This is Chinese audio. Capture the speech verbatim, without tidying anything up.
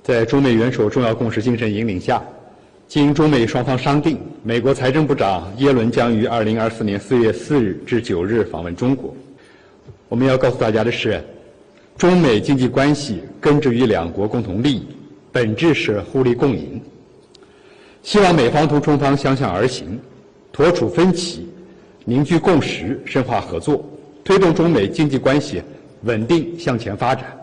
在中美元首重要共识精神引领下，经中美双方商定，美国财政部长耶伦将于二零二四年四月四日至九日访问中国。我们要告诉大家的是，中美经济关系根植于两国共同利益，本质是互利共赢。希望美方同中方相向而行，妥处分歧，凝聚共识，深化合作，推动中美经济关系稳定向前发展。